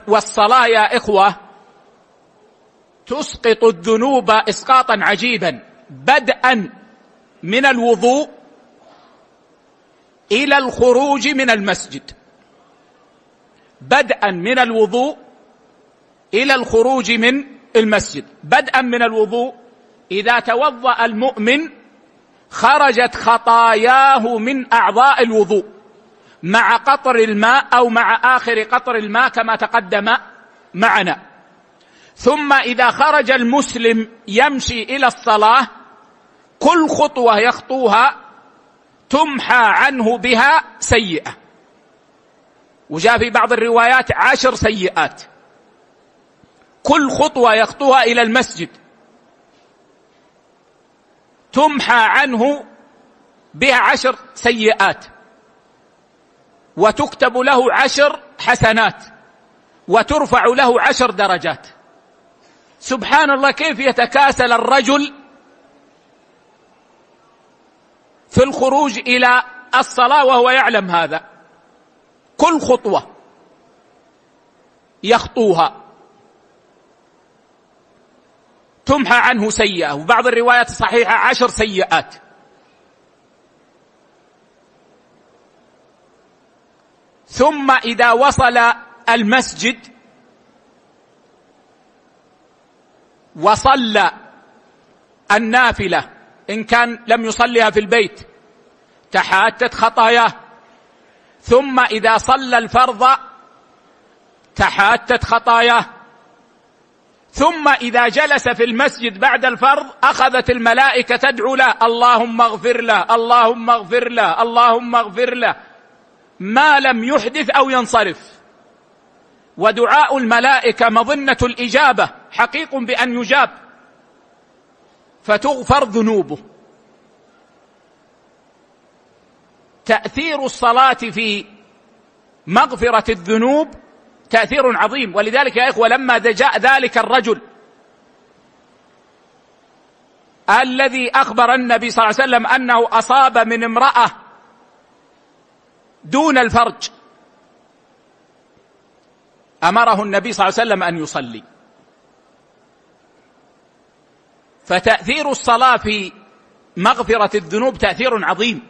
والصلاة يا إخوة تسقط الذنوب إسقاطا عجيبا، بدءا من الوضوء إلى الخروج من المسجد، بدءا من الوضوء إلى الخروج من المسجد. بدءا من الوضوء، إذا توضأ المؤمن خرجت خطاياه من أعضاء الوضوء مع قطر الماء أو مع آخر قطر الماء كما تقدم معنا. ثم إذا خرج المسلم يمشي إلى الصلاة، كل خطوة يخطوها تمحى عنه بها سيئة، وجاء في بعض الروايات 10 سيئات. كل خطوة يخطوها إلى المسجد تمحى عنه بها 10 سيئات، وتكتب له 10 حسنات، وترفع له 10 درجات. سبحان الله، كيف يتكاسل الرجل في الخروج إلى الصلاة وهو يعلم هذا. كل خطوة يخطوها تمحى عنه سيئة، وبعض الروايات الصحيحة 10 سيئات. ثم إذا وصل المسجد وصلى النافلة إن كان لم يصليها في البيت تحاتت خطاياه، ثم إذا صلى الفرض تحاتت خطاياه، ثم إذا جلس في المسجد بعد الفرض أخذت الملائكة تدعو له: اللهم اغفر له، اللهم اغفر له، اللهم اغفر له، ما لم يحدث أو ينصرف. ودعاء الملائكة مظنة الإجابة، حقيق بأن يجاب، فتغفر ذنوبه. تأثير الصلاة في مغفرة الذنوب تأثير عظيم. ولذلك يا إخوة لما جاء ذلك الرجل الذي أخبر النبي صلى الله عليه وسلم أنه أصاب من امرأة دون الفرج، أمره النبي صلى الله عليه وسلم أن يصلي. فتأثير الصلاة في مغفرة الذنوب تأثير عظيم.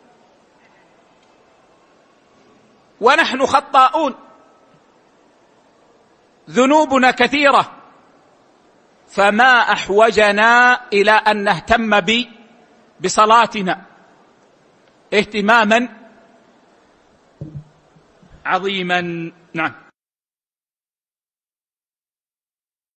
ونحن خطاؤون، ذنوبنا كثيرة، فما أحوجنا إلى أن نهتم بصلاتنا اهتماما عظيما. نعم.